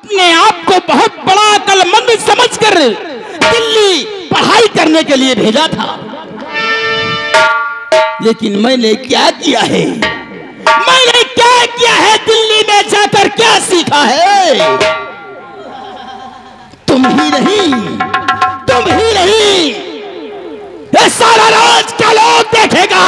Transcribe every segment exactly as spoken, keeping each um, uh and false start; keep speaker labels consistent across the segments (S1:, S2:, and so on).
S1: अपने आप को बहुत बड़ा अक्लमंद समझकर दिल्ली पढ़ाई करने के लिए भेजा था, लेकिन मैंने क्या किया है, मैंने क्या किया है, दिल्ली में जाकर क्या सीखा है? तुम ही नहीं, तुम ही नहीं, ये सारा राज क्या लोग देखेगा।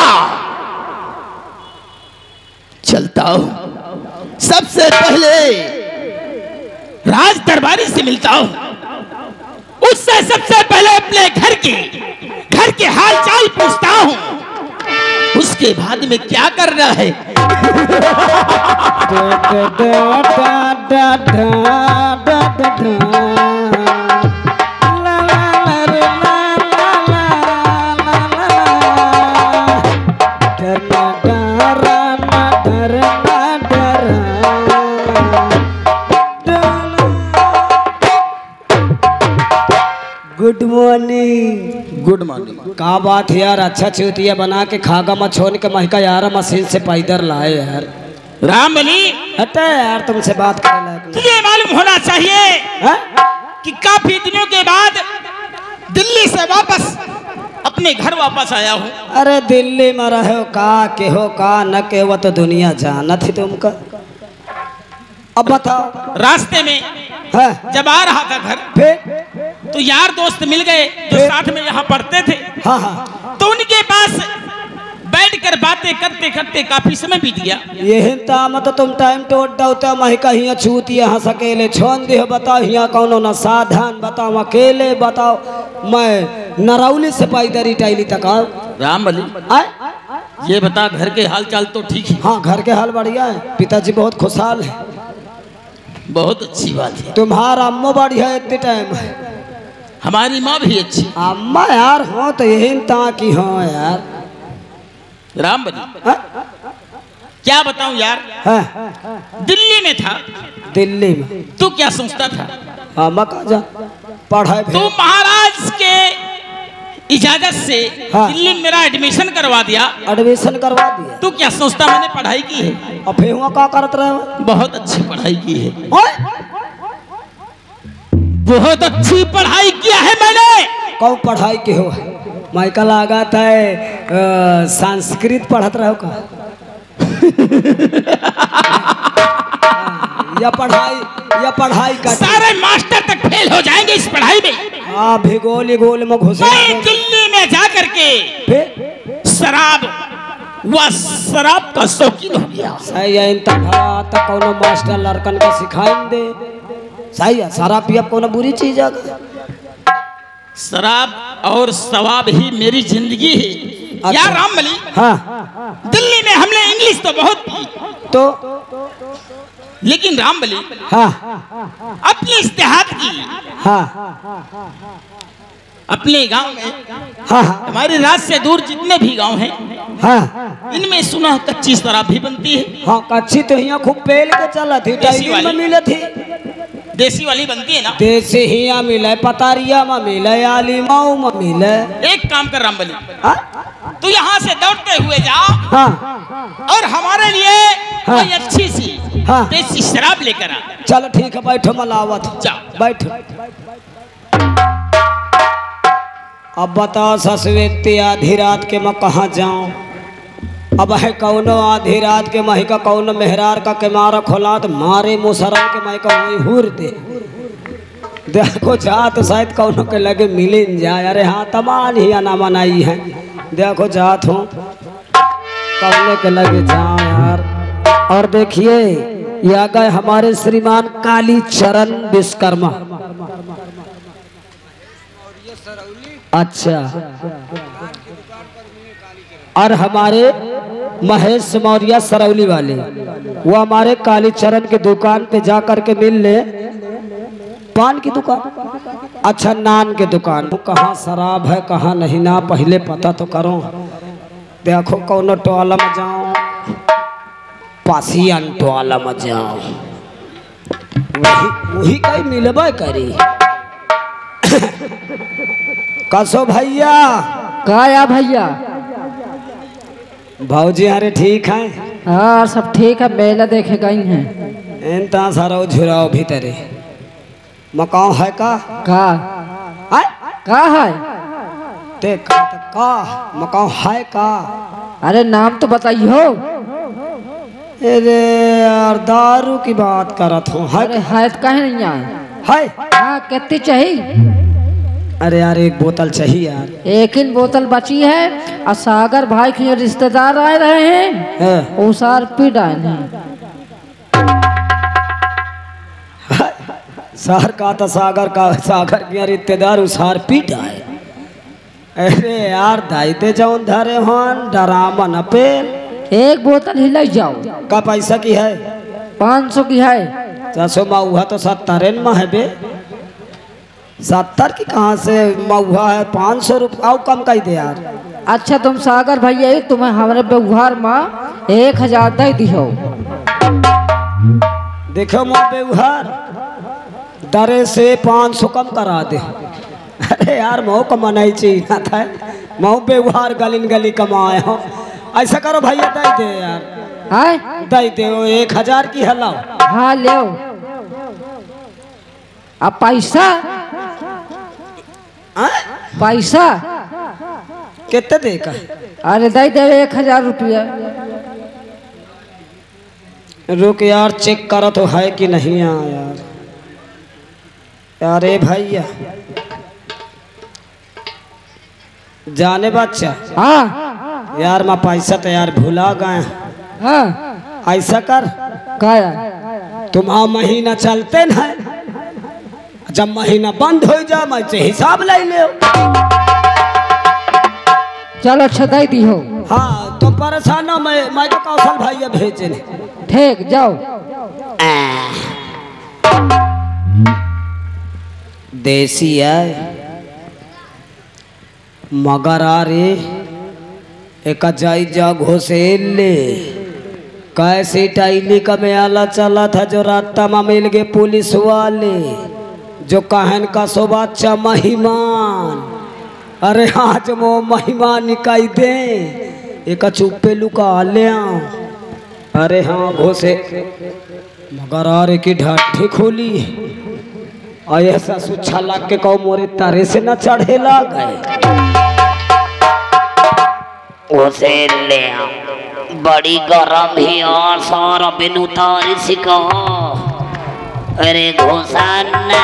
S1: चलता हूं, सबसे पहले राज दरबारी से मिलता हूं, उससे सबसे पहले अपने घर के घर के हाल चाल पूछता हूं, उसके बाद में क्या करना है।
S2: Good morning.
S1: Good morning.
S2: क्या बात है यार, अच्छा चूतिया बना के खागा मत छोड़ के महका यार मशीन से पैदर लाए यार।
S1: रामबली
S2: हटे यार, तुमसे बात करने लायक नहीं।
S1: तुझे मालूम होना चाहिए
S2: हा?
S1: कि काफी दिनों के बाद दिल्ली से वापस अपने घर वापस आया हूँ।
S2: अरे दिल्ली में रहो का के हो का न के वो तो दुनिया जाना थी तुमका। अब बताओ।
S1: रास्ते में
S2: हाँ?
S1: जब आ रहा था घर
S2: फिर
S1: तो यार दोस्त मिल गए जो साथ में यहाँ पढ़ते थे।
S2: हाँ हाँ।
S1: तो उनके पास बैठकर बातें करते करते काफी समय बीत गया।
S2: यही ताम तो तुम टाइम टोट दौते महका हिया छूती यहाँ सकेले छोड़ दे। बताओ हिया कौनो न साधन, बताओ अकेले, बताओ मैं नरौली से पैदरी टाइली तक आओ।
S1: रामबली ये बता, घर के हाल चाल तो ठीक है?
S2: हाँ घर के हाल बढ़िया है, पिताजी बहुत खुशहाल है।
S1: बहुत अच्छी बात है।
S2: तुम्हारा अम्मा बढ़िया है इतने टाइम।
S1: हमारी माँ भी अच्छी।
S2: अम्मा यार हो तो यही ता की हो यार।
S1: रामबली क्या बताऊं यार,
S2: हाँ?
S1: दिल्ली में था।
S2: दिल्ली में
S1: तू क्या सोचता था?
S2: अम्मा कहा जा पढ़ाई
S1: तू महाराज के इजाजत से
S2: हाँ।
S1: दिल्ली में मेरा एडमिशन करवा दिया।
S2: एडमिशन करवा दिया।
S1: तू क्या सोचता मैंने पढ़ाई की है?
S2: और फिर हुआ क्या करते रहे?
S1: बहुत अच्छी पढ़ाई की है।
S2: ओए?
S1: बहुत अच्छी पढ़ाई किया है मैंने।
S2: कौन पढ़ाई के हो? माइकल आगा था संस्कृत पढ़त रहो का? या पढ़ाई या पढ़ाई का
S1: सारे मास्टर तक फेल हो जाएंगे इस पढ़ाई में।
S2: हाँ भिगोल गोल में घुसे।
S1: मैं दिल्ली में जा करके
S2: फिर
S1: शराब व शराब का शौकीन हो गया।
S2: सही है, इन तक तक कोनो मास्टर लड़कन का सिखाएं दे। सही है, शराब पिया कोनो बुरी चीज है?
S1: शराब और शवाब ही मेरी जिंदगी है। अच्छा। यार रामबली
S2: हाँ
S1: दिल्ली में हमने इंग्लिश तो बहुत पी,
S2: तो
S1: लेकिन रामबली
S2: हाँ
S1: अपनी इस्तेहाद की
S2: हाँ
S1: अपने गांव में
S2: हाँ
S1: हमारे राज्य से दूर जितने भी गांव हैं
S2: हाँ
S1: इनमें सुना कच्ची शराब भी बनती है।
S2: हाँ कच्ची तो यहाँ खूब पेल के चला थी, टाइम में मिले थी।
S1: देसी वाली बनती है ना?
S2: देसी हिया मिले, पतारिया में मिले, आलिमाऊ में मिले।
S1: एक काम कर रामबली,
S2: हाँ?
S1: तू यहाँ से दौड़ते हुए जा
S2: हाँ
S1: और हमारे लिए
S2: हाँ।
S1: कोई अच्छी सी
S2: हाँ।
S1: देसी शराब लेकर आ।
S2: चलो ठीक है, बैठो मलावत
S1: जाओ
S2: बैठो। अब बताओ ससवेती आधी रात के मैं कहाँ जाऊँ? अब है कौनो आधी रात के मही का कौनो मेहरार का के मारा खोला तो मारे मुसरन के मही का वही हुर दे। देखो जा तो शायद कौनो के लगे मिले जाए। अरे हाँ तमान ही ना मनाई है। देखो जात हूँ कौनो के लगे जाओ यार। और देखिए ये आ गए हमारे श्रीमान काली चरण विश्वकर्मा। अच्छा, और हमारे महेश मौर्य सरौली वाले वो हमारे कालीचरण के दुकान पे जा करके मिल ले। पान की दुकान, अच्छा नान के दुकान। कहाँ शराब है कहाँ नहीं ना पहले पता तो करो। देखो कौन टोला में जाओ, पासियन टोला में जाओ, वही वही कहीं मिलबे करी। कसो भैया
S3: काया भैया
S2: भाजी अरे ठीक है?
S3: हाँ सब ठीक है, मेला देखे गई हैं।
S2: सारा झुराओ भीतरे मकान है का
S3: का
S2: है
S3: का है?
S2: ते का ते का मकान है का?
S3: अरे नाम तो बताइयो।
S2: अरे यार दारू की बात करत हूँ है
S3: अरे है तो कहे नहीं आए।
S2: है
S3: हाँ कितनी चाहिए?
S2: अरे यार एक बोतल चाहिए यार।
S3: एक ही बोतल बची है और सागर भाई के रिश्तेदार आए रहे हैं
S2: है।
S3: वो सार पी डाले हैं।
S2: सार का तो सागर का सागर के रिश्तेदार उसार पीट आए। अरे यार दाइते जाऊं धरे होन डरामा न पे।
S3: एक बोतल ही ले जाओ।
S2: का पैसा की है?
S3: पाँच सौ की है।
S2: चासो मऊहा तो सत्तर में है बे। सत्तर की कहाँ से मऊहा है? पाँच सौ रुपया और कम कर दे यार।
S3: अच्छा तुम सागर भैया तुम्हें हमारे व्यवहार में एक हजार दे दियो।
S2: देखो मोर व्यवहार दरे से पाँच सौ कम करा दे। अरे यार मऊ कमाना चाहिए ना था। मऊ व्यवहार गलिन गली कमाए हो। ऐसा करो भैया दे दे यार।
S3: है
S2: दे दे वो एक हजार की है लाओ।
S3: हाँ ले अब पैसा
S2: आ?
S3: पैसा
S2: कितने दे का?
S3: अरे दे दे एक हजार रुपया।
S2: रुक यार चेक करो तो है कि नहीं यार। अरे भैया जाने बच्चा
S3: हाँ
S2: यार मैं पैसा तो यार भुला गए।
S3: हाँ
S2: ऐसा कर
S3: काया
S2: तुम्हारा महीना चलते न जब महीना बंद हो जा मैं से हिसाब ले ले।
S3: चलो अच्छा दे दी हो।
S2: हाँ तुम परेशान ना मैं मैं तो कौशल भैया भेजे
S3: ठीक जाओ।
S2: देसी है मगर आ रे एक जाई जा घोसेले कैसे टाइली का में आला चला था जो रास्ता में मिल गए पुलिस वाले जो कहन का सो बच्चा महिमान। अरे आज वो महिमान निकाई दे एक चुप्पे लुका ले। अरे हाँ घोसे मगर आ रे की ढाठी खोली ऐसा सुच्छा लग के कहो मोरे तारे से न चढ़े ला गए।
S4: उसे ले बड़ी गरम ही और सारा बिन उतारी सिको। अरे घोषणा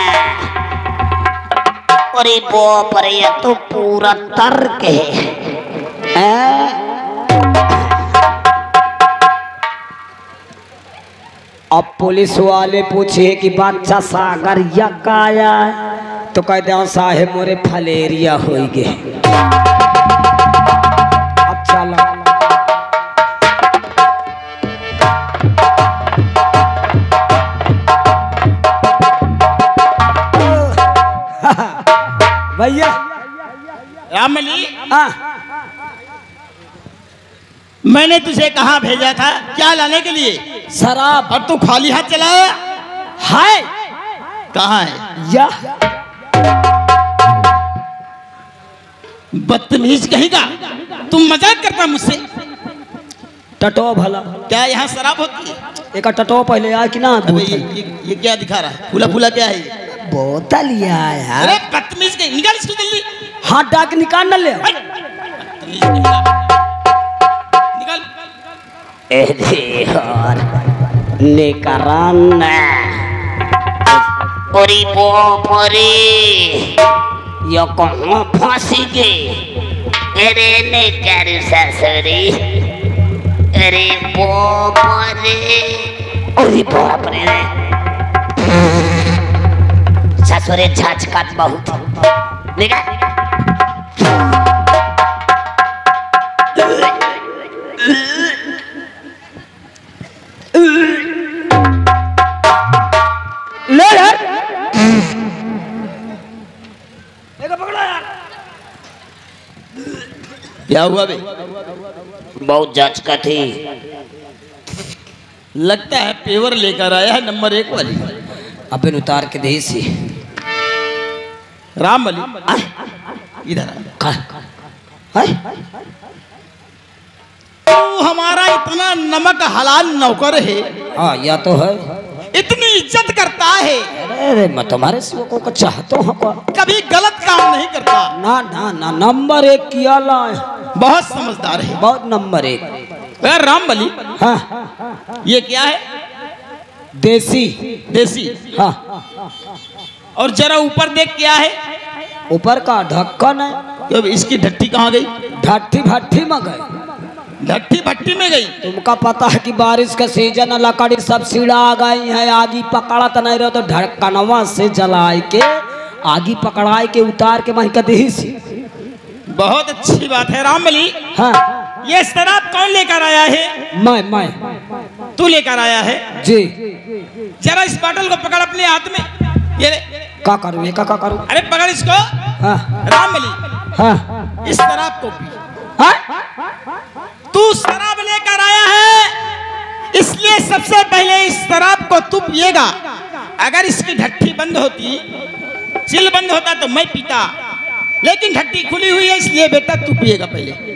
S4: अरे बाप रे ये तो पूरा तर्क है।
S2: अब पुलिस वाले पूछे कि बच्चा सागर या काया तो कहते हैं साहेब मोरे फलेरिया हो गए। अच्छा लगा भैया
S1: रामली
S2: हाँ
S1: मैंने तुझे कहाँ भेजा था क्या लाने के लिए?
S2: शराब।
S1: और तू खाली हाथ चलाया
S2: है
S1: कहाँ है?
S2: या
S1: बदतमीज कहेगा तुम मजाक करता मुझसे।
S2: टटो भला
S1: क्या यहाँ शराब होती है?
S2: एक टटो पहले आ कि ना
S1: अबे ये, ये, ये क्या दिखा रहा है? फूला फूला क्या है ये?
S2: बोतल यार।
S1: अरे बदतमीज कहीं निकाल इसको जल्दी।
S2: हाथ डाक निकाल न ले।
S1: बदतमीज कहेगा। निकाल
S4: अरे यार निकरान अरे बाप रे ये कहाँ फंसी गई? अरे निकर ससुरी अरे बाप रे अरे बाप रे ससुरे झचकत बहुत निकाल।
S2: ले यार
S1: क्या हुआ बे?
S4: बहुत झचका थी।
S1: लगता है पेवर लेकर आया है नंबर एक वाली।
S2: अबे उतार के दे सी
S1: राम अली इधर आ।
S2: है
S1: तू हमारा इतना नमक हलाल नौकर है,
S2: हाँ या तो है।
S1: इतनी इज्जत करता है,
S2: अरे अरे मैं तुम्हारे सिवा को चाहता हूँ को
S1: कभी गलत काम नहीं करता।
S2: ना ना ना नंबर एक किया लाए,
S1: बहुत समझदार है,
S2: बहुत नंबर एक।
S1: यार राम बली,
S2: हाँ
S1: ये क्या है?
S2: देसी
S1: देसी।
S2: हाँ।
S1: और जरा ऊपर देख, क्या है?
S2: ऊपर का ढक्कन है।
S1: अब इसकी ढट्टी कहाँ गई?
S2: ढट्टी भट्टी में गई,
S1: ढट्टी भट्टी में गई।
S2: तुमका पता है कि बारिश का सीजन, लकड़ी सब सीढ़ा आ गई है, आगी पकड़ा तो नहीं रहो तो ढक्कनवा से जलाए के आगी पकड़ाए के उतार के वहीं का दही सी।
S1: बहुत अच्छी बात है रामबली।
S2: हाँ।
S1: ये शराब कौन लेकर आया है?
S2: मैं मैं
S1: तू लेकर आया है
S2: जी।
S1: जरा इस बॉटल को पकड़ अपने हाथ में। ये
S2: क्या करूँ, ये क्या क्या करूँ?
S1: अरे पकड़ इसको।
S2: हाँ
S1: रामबली,
S2: हाँ
S1: इस शराब को पी।
S2: हाँ?
S1: तू शराब लेकर आया है, इसलिए सबसे पहले इस शराब को तू पिएगा। अगर इसकी ढट्टी बंद होती, चिल बंद होता तो मैं पीता, लेकिन ढट्टी खुली हुई है, इसलिए बेटा तू पिएगा पहले।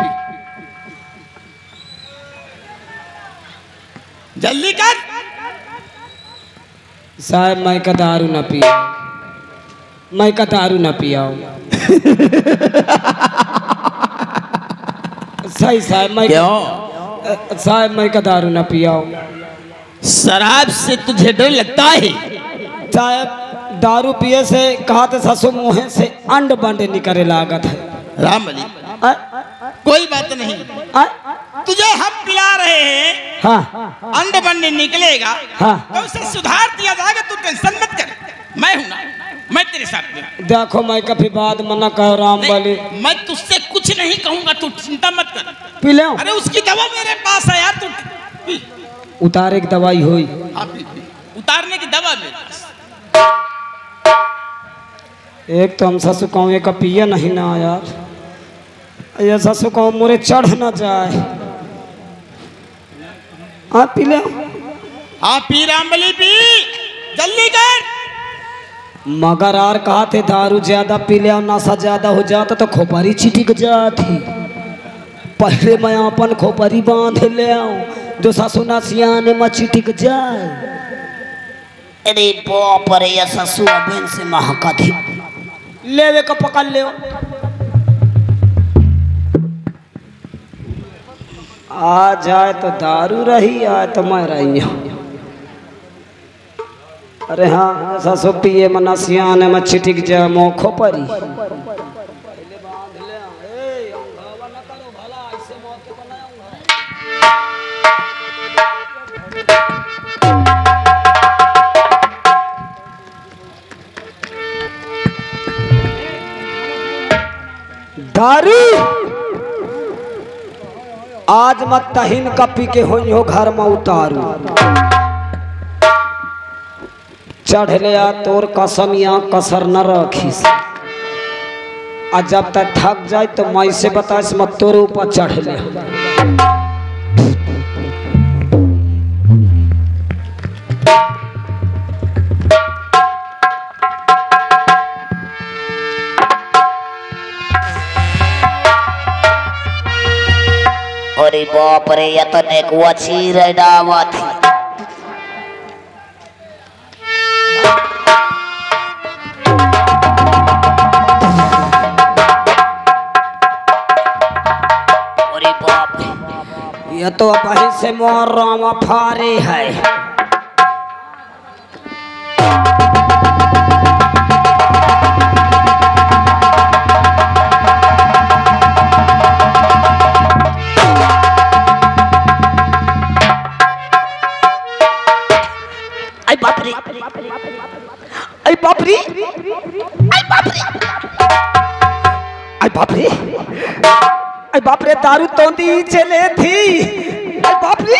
S1: जल्दी कर।
S2: साहब मैं का दारू न पिया, मैं का दारू न पियाऊं। सही साहब, मैं
S1: क्यों?
S2: साहब मैं का दारू न पियाऊं।
S1: शराब से तुझे डर लगता है?
S2: साहब दारू पिए से कहा तो ससु मुँह से अंड बंड निकले लागत है।
S1: रामबली,
S2: आ,
S1: कोई बात नहीं,
S2: आ,
S1: तुझे हम पिला रहे हैं।
S2: हाँ
S1: अंड बंड निकलेगा
S2: हाँ।
S1: तो उसे सुधार दिया जाएगा, तू टेंशन मत कर। मैं हूं ना, मैं तेरे साथ में।
S2: देखो मैं कभी बात मना कहो राम बली।
S1: मैं तुझसे कुछ नहीं कहूंगा, तू चिंता मत कर।
S2: पी ले।
S1: अरे उसकी दवा मेरे पास है यार, तू पी।
S2: उतारे की दवाई हुई।
S1: हाँ, पी, पी। उतारने की दवा मेरे पास।
S2: एक तो हम ससु कहूँ एक पिए नहीं ना यार, ये ससु कहूँ मोरे चढ़ ना जाए। हाँ पी ले।
S1: हाँ पी रामबली, पी जल्दी कर।
S2: मगर यार कहा थे दारू ज्यादा पी ले और नशा ज्यादा हो जाता तो खोपरी चिटिक जाती। पहले मैं अपन खोपरी बांध ले आऊं, जो ससु ना सियाने में चिटिक जाए।
S4: अरे बाप रे, ये ससु अबेन से महका थी।
S2: लेवे का पकड़ ले। आ जाए तो दारू रही, आए तो मैं रही हूँ। अरे हाँ ससु पिए मना सियाने में छिटिक जाए मो खोपरी। दारू आज मत तहिन का पी के हो घर में उतारू। चढ़ लिया तोर कसमिया कसर न रखीस। आ जब तक थक जाए तो मैं से बताइस मत तोरे ऊपर चढ़ ले।
S4: अरे बाप रे, ये तो नेकुआ चीर डावा थी। अरे बाप रे,
S2: ये तो अब से मोर रामा फारे है।
S4: आई बाप रे,
S2: आई बाप रे, आई बाप रे, आई बाप रे, आई बाप रे, दारू तोंदी चले थी। आई बाप रे,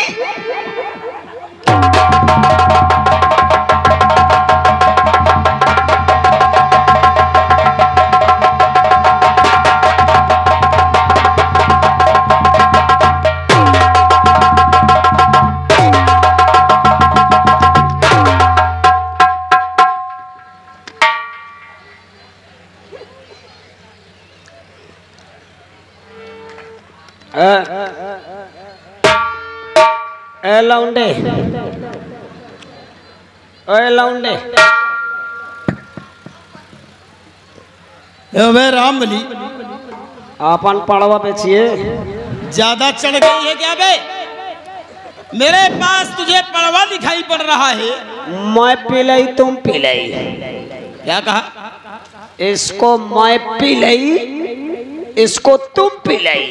S2: ए लौंडे, ए लौंडे,
S1: वे राम बली
S2: अपन पड़वा बेचिए।
S1: ज्यादा चढ़ गई है क्या बे? मेरे पास तुझे पड़वा दिखाई पड़ रहा है।
S2: मैं पिलई तुम पिलई।
S1: क्या कहा?
S2: इसको मैं पिलई, इसको तुम पिलई।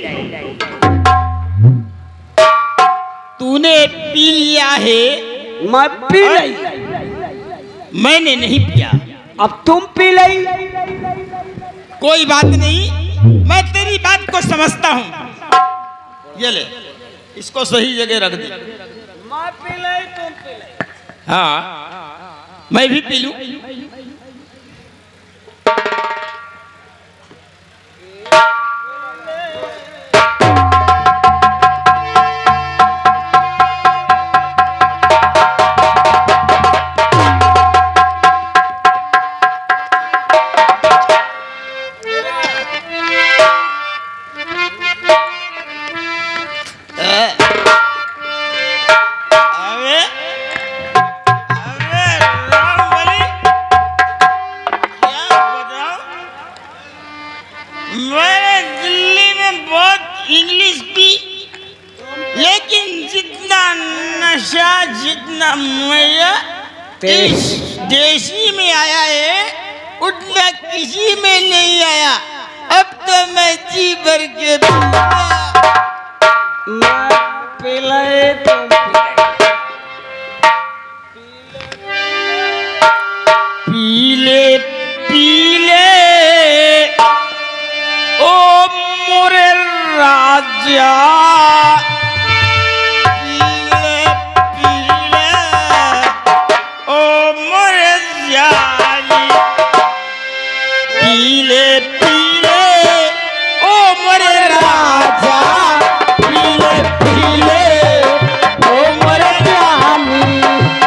S1: तूने पी लिया है,
S2: मैं पिलई।
S1: मैंने नहीं पिया।
S2: अब तुम पिलई।
S1: कोई बात नहीं, मैं तेरी बात को समझता हूँ। ये ले, इसको सही जगह रख दे।
S2: मैं पिलई तुम पिलई।
S1: हाँ, मैं भी पी लूं। जितना मजा देशी में आया है उतना किसी में नहीं आया। अब तो मैं जी भर के
S2: पिलाए तुम
S1: पीले पीले ओ मोरे राजा, पीले पीले ओ मोरे राजा, पीले पीले ओ मोरे रानी।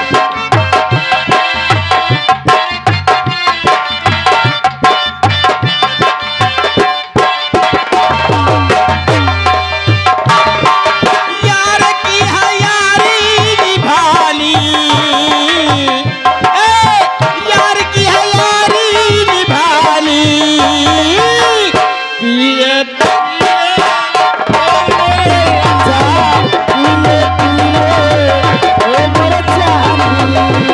S1: यार की है यारी निभानी, यार की है यारी निभानी। पीले पीले ओ मोरे राजा, पीले पीले ओ मोरे जानी।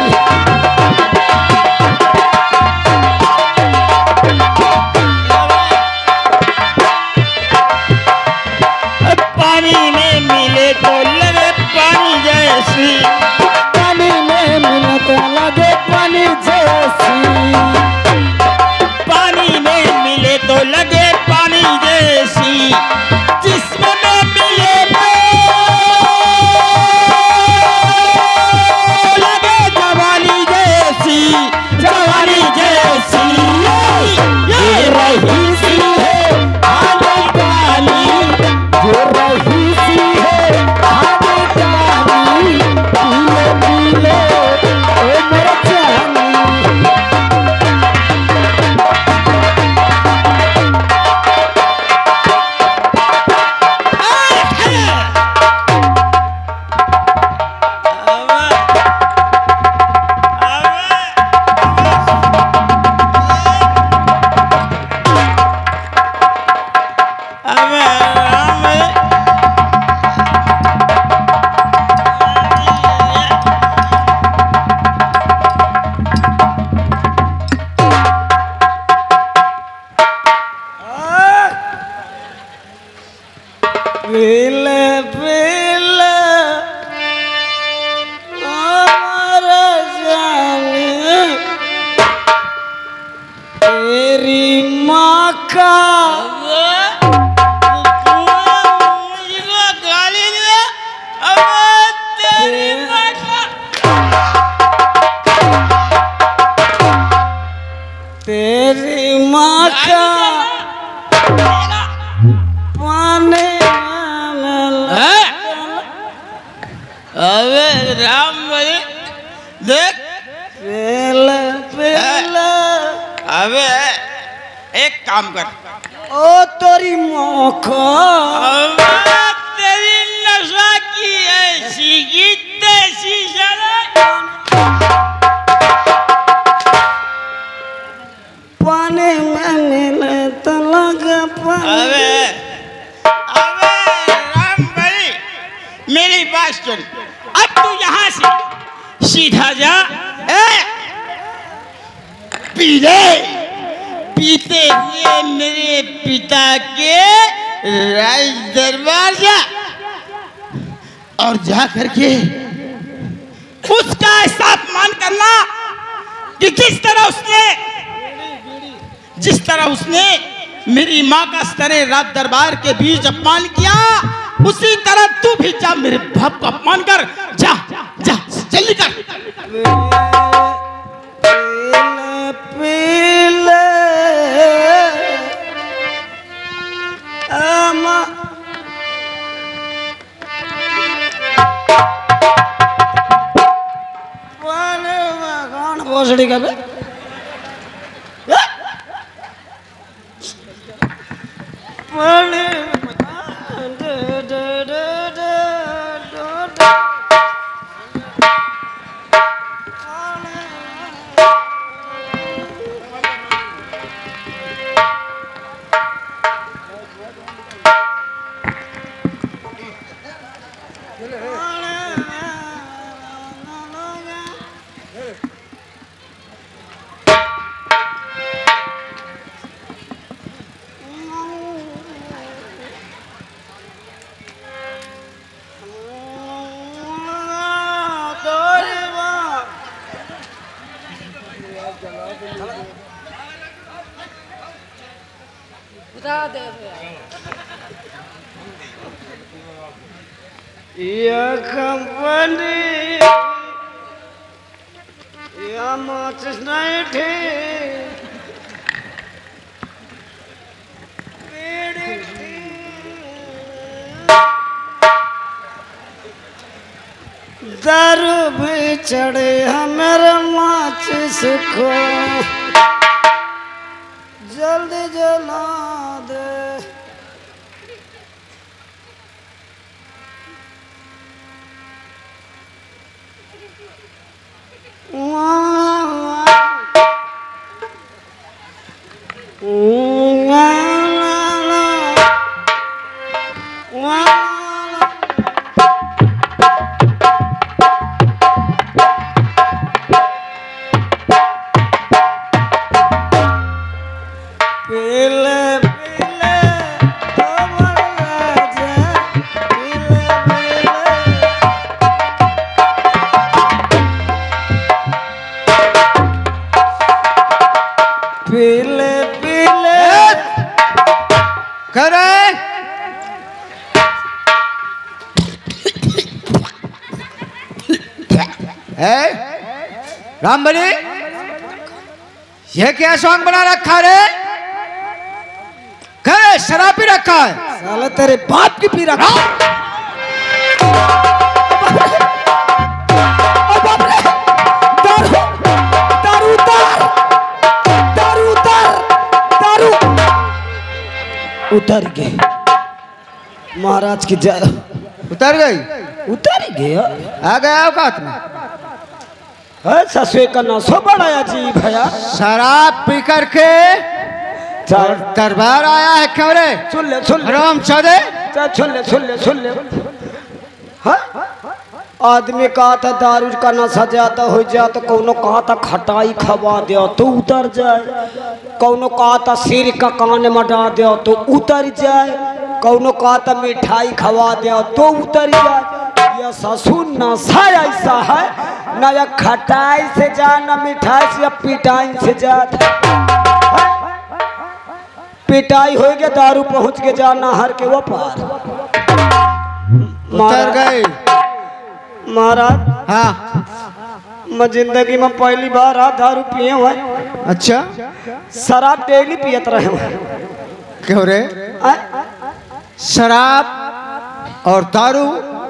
S1: पानी में मिले तो लगे पानी जैसी,
S2: पानी में मिले तो लगे पानी जैसी,
S1: पानी में मिले तो लगे पानी जैसी। जिस्म में मिले तो लगे जवानी जैसी, जवानी जैसी। ये रही सी है आने वाली,
S2: जो रही सी है आने वाली। पीले पीले ओ मेरे जानी। पीले पीले हमारा जाने, तेरी माँ का
S1: गाली दे। अब तेरी माँ का
S2: तेरी माँ का पानी
S1: अबे राम बली देख।
S2: पीले पीले
S1: अबे एक काम कर,
S2: ओ तेरी माँ का
S1: अबे तेरी नशा की ऐसी की तैसी
S2: पानी में मिले
S1: अबे अबे राम भाई मेरी बात सुन। अब तू यहाँ से सीधा जा ए पी ले पीते हुए मेरे पिता के राज दरबार जा और जा करके उसका ऐसा अपमान करना कि जिस तरह उसने जिस तरह उसने मेरी माँ का स्तरे राज दरबार के बीच अपमान किया उसी तरह तू भी जा मेरे बाप का अपमान कर। जा जा जल्दी कर।
S2: पीले आमा वाले वागन भोसड़ी का बे वाले दे दे दे दे दे या कंपनी या माचिस नहीं थे दारू भी चढ़े हमारे माचिस को जल्दी जला दे। पीले पीले करे रामबली ये क्या सॉन्ग बना रखा रे? करे शराब पी रखा है साला तेरे बाप की पी रखा उतर गए महाराज की जय। उतर गई उतर गया आ गया औकात में ससुए का नशो बढ़ाया जी भैया शराब पी करके दरबार आया है क्यों रे? सुन ले सुन ले राम चौधे सुन ले सुन ले सुन ले हाँ? आदमी कहा था दारू का नशा ज्यादा हो जाए तो कौनो कहा था खटाई खवा दो तो उतर जाए, कौनो कहा था सिर का कान मटा दो तो उतर जाए, कौनो कहा था मिठाई खवा दो तो उतर जाए। यह ससुर नशा ऐसा है न या खटाई से जा न मिठाई से या पिटाई से जा। पिटाई हो गया दारू पहुंच के जा नहर के वो पार उतर गए महाराज। हाँ मैं जिंदगी में पहली बार आ दारू पिए हुए। अच्छा शराब डेली पियत रहे हुए क्यों रे? आ? शराब और दारू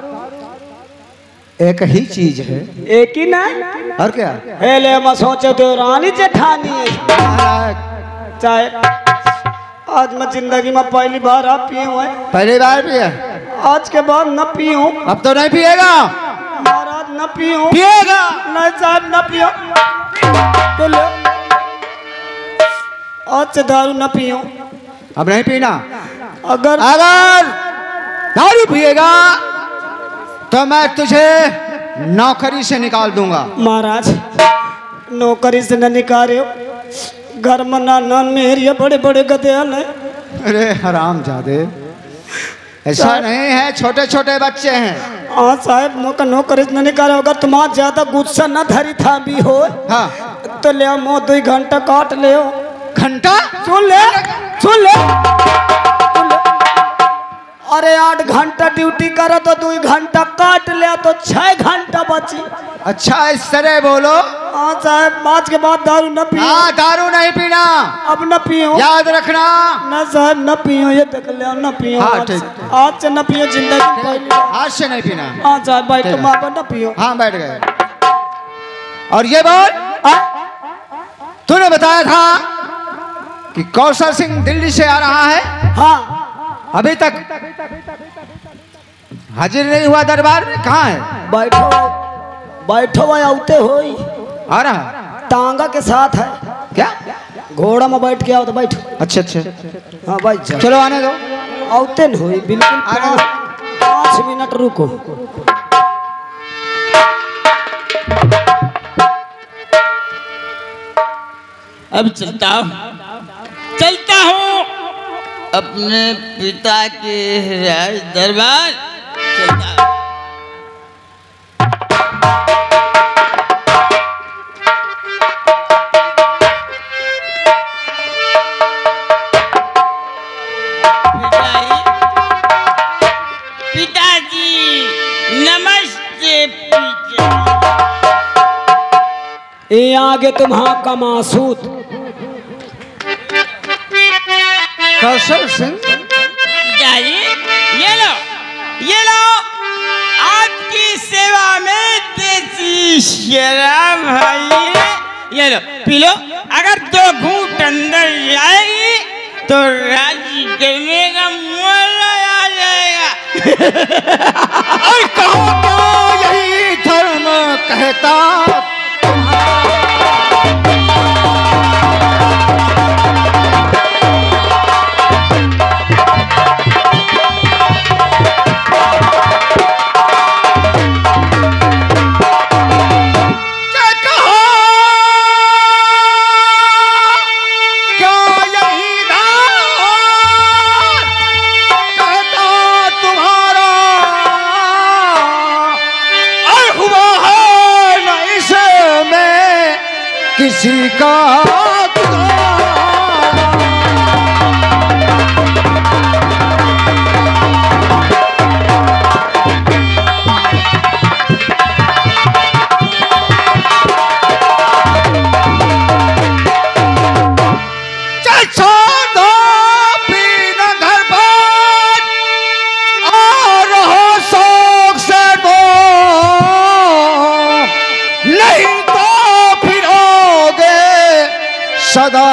S2: एक ही चीज है। एक ही ना और क्या? हेले मैं सोचे तो रानी जेठानी है चाहे। आज मैं जिंदगी में पहली बार आप पिए हुए। पहली बार पिए? आज के बाद न पीऊं। अब तो नहीं पिएगा महाराज? न पीऊं। पिएगा? नहीं साहब न पियो तो आज से दारू न पीऊं। अब नहीं पीना? अगर
S5: अगर दारू पिएगा तो मैं तुझे नौकरी से निकाल दूंगा।
S2: महाराज नौकरी से न निकाले हो, घर में ना नान मेहरिया बड़े बड़े गधेल है।
S5: अरे हराम जादे, ऐसा नहीं है, छोटे छोटे बच्चे हैं।
S2: हाँ साहब मौका नौकरी से न निकाले, अगर तुम्हारा ज्यादा गुस्सा न धरी था भी हो
S5: हाँ
S2: तो ले आओ, मो दो घंटा काट ले हो।
S5: घंटा
S2: सुन ले सुन ले सुन ले। अरे आठ घंटा ड्यूटी करो तो दो घंटा काट ले तो छह घंटा बची।
S5: अच्छा इस तरह बोलो।
S2: हाँ साहब पाँच के बाद दारू न पियो।
S5: हाँ दारू नहीं पीना,
S2: अब न पियो,
S5: याद रखना।
S2: न साहब न पियो, ये देख ले न पियो।
S5: हाँ,
S2: आज
S5: ठीक।
S2: से- आज से न पियो जिंदगी में पहली बार।
S5: आज से नहीं पीना।
S2: हाँ साहब भाई
S5: ठीक
S2: तुम
S5: है।
S2: आप न पियो।
S5: हाँ बैठ गए। और ये बोल, तूने बताया था कि कौशल सिंह दिल्ली से आ रहा है,
S2: हाँ
S5: अभी तक हाजिर नहीं हुआ दरबार में, कहाँ है?
S2: बैठो बैठो भाई आउते हो
S5: आ रहा है?
S2: टांगा के साथ है।
S5: क्या?
S2: घोड़ा में बैठ के आओ तो बैठो।
S5: अच्छा अच्छा,
S2: हाँ भाई जाओ।
S5: चलो आने दो।
S2: आउते न होई बिल्कुल।
S5: आने
S2: पाँच पाँच मिनट रुको।
S1: अब चलता हूँ चलता हूँ अपने पिता के राज दरबार चलता हूँ। पिताजी पिताजी नमस्ते पिता।
S2: ये आगे तुम्हारा कमासूत
S5: कौशल सिंह,
S1: पिताजी ये लो ये लो आपकी सेवा में देसी शराब भाई, ये लो पी लो। अगर दो घूंट अंदर जाएगी तो राजी करने का मौका आ जाएगा।
S5: और कहो तो यही धर्म कहता। किसी का सदा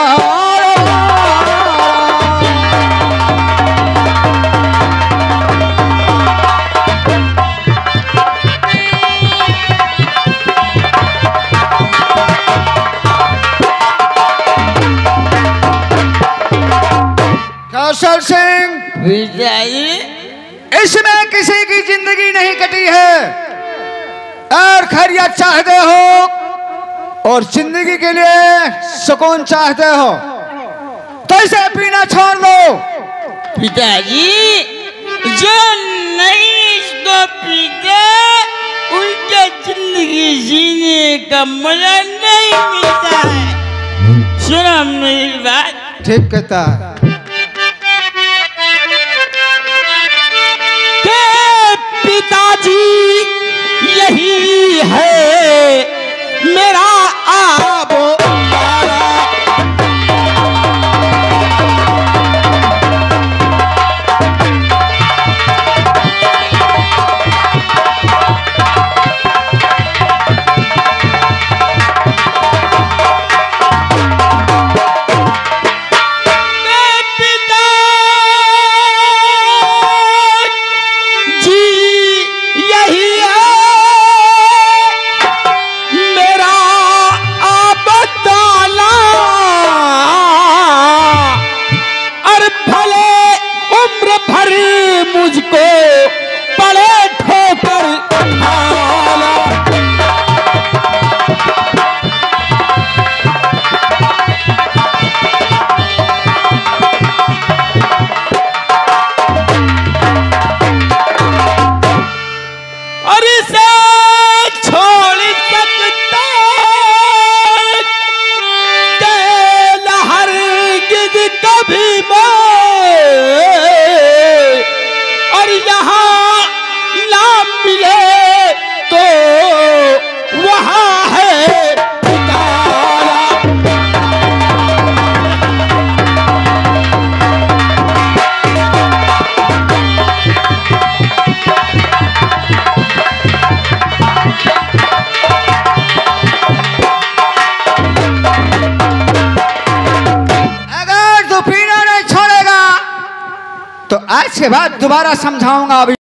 S5: कौशल सिंह,
S1: पिताजी
S5: इसमें किसी की जिंदगी नहीं कटी है और खैरियत चाहते हो और जिंदगी के लिए सुकून चाहते हो तो इसे पीना छोड़ दो।
S1: पिताजी जो नहीं इसको पीते उनके जिंदगी जीने का मजा नहीं मिलता है। सुनो मेरी बात।
S5: ठीक कहता है।
S2: पिताजी यही है मेरा आबो
S5: तो आज के बाद दोबारा समझाऊंगा। अभी